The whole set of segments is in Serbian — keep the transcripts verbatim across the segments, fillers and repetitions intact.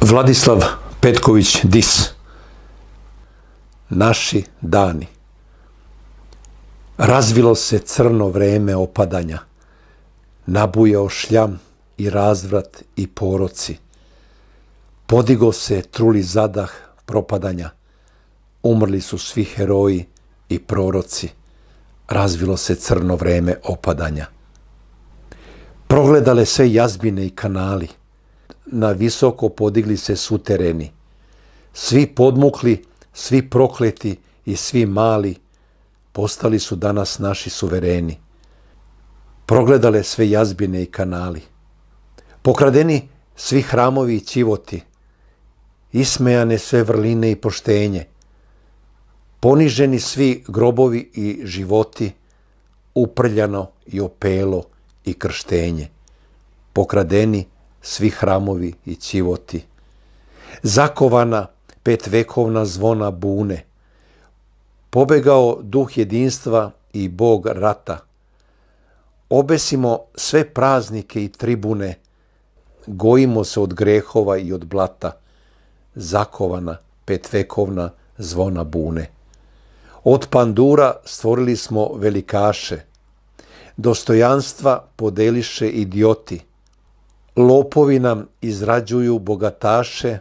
Vladislav Petković Dis. Naši dani. Razvilo se crno vreme opadanja, nabujao šljam i razvrat i poroci. Podigo se truli zadah propadanja, umrli su svi heroji i proroci. Razvilo se crno vreme opadanja. Progledale sve jazbine i kanali, na visoko podigli se sutereni. Svi podmukli, svi prokleti i svi mali, postali su danas naši suvereni. Progledale sve jazbine i kanali. Pokradeni svi hramovi i ćivoti, ismejane sve vrline i poštenje. Poniženi svi grobovi i životi, uprljano i opelo i krštenje. Pokradeni svi hramovi i ćivoti. Zakovana petvekovna zvona bune. Pobegao duh jedinstva i Bog rata. Obesimo sve praznike i tribune, gojimo se od grehova i od blata. Zakovana petvekovna zvona bune. Od pandura stvorili smo velikaše, dostojanstva podeliše idioti. Lopovi nam izrađuju bogataše,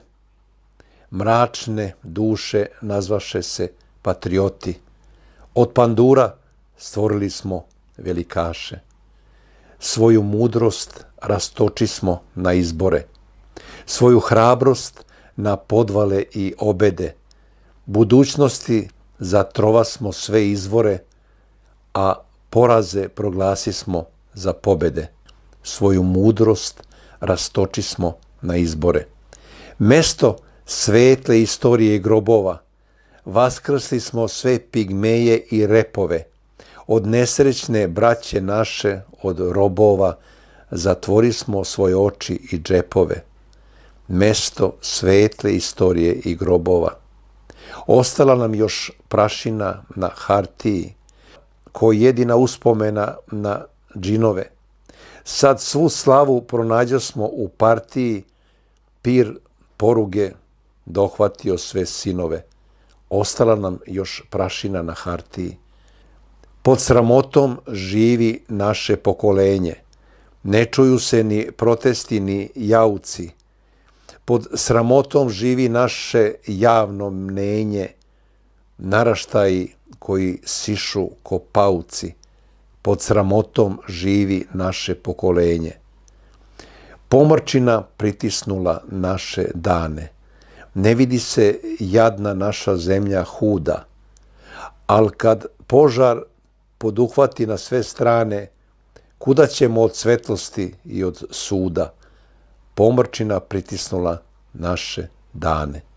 mračne duše nazvaše se patrioti. Od pandura stvorili smo velikaše. Svoju mudrost rastočismo na izbore, svoju hrabrost na podvale i obede. Budućnosti zatrovasmo sve izvore, a poraze proglasismo za pobede. Svoju mudrost rastočismo na izbore. Mesto svetle istorije i grobova, vaskrsli smo sve pigmeje i repove. Od nesrećne braće naše, od robova, zatvorismo svoje oči i džepove. Mesto svetle istorije i grobova. Ostala nam još prašina na hartiji, ko jedina uspomena na džinove. Sad svu slavu pronađosmo u partiji, pir poruge dohvatio sve sinove. Ostala nam još prašina na hartiji. Pod sramotom živi naše pokolenje. Ne čuju se ni protesti ni jauci. Pod sramotom živi naše javno mnenje, naraštaji koji sišu ko pauci. Pod sramotom živi naše pokolenje. Pomrčina pritisnula naše dane. Ne vidi se jadna naša zemlja huda, al kad požar poduhvati na sve strane, kuda ćemo od svetlosti i od suda? Pomrčina pritisnula naše dane.